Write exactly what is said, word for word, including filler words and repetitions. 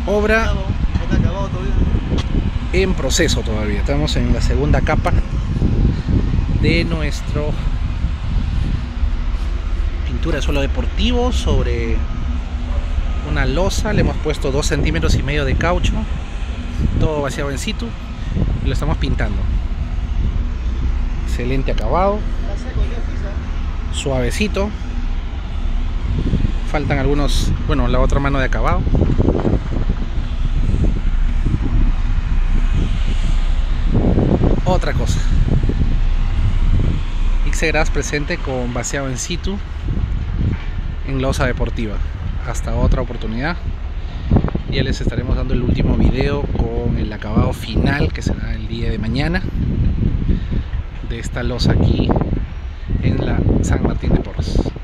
Obra en proceso todavía. Estamos en la segunda capa de nuestro pintura de suelo deportivo sobre una losa. Le hemos puesto dos centímetros y medio de caucho, todo vaciado en situ, y lo estamos pintando. Excelente acabado, suavecito. Faltan algunos, bueno, la otra mano de acabado. Otra cosa, Ixegras presente con vaciado en situ en losa deportiva. Hasta otra oportunidad. Ya les estaremos dando el último video con el acabado final, que será el día de mañana, de esta losa aquí en la San Martín de Porres.